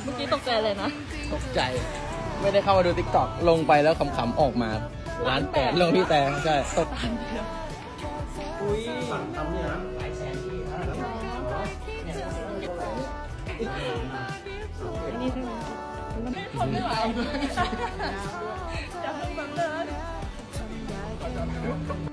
มื่อกี้ตกใจเลยนะตกใจไม่ได้เข้ามาดูติ๊กต็อกลงไปแล้วขำๆออกมา1,800,000ลงที่แต่ใช่ตกอุ้ยทำเนี่ยนะหลายแสนที่นี่ใช่ไหมทนไม่ไหวจะเพิ่งบังเลิศ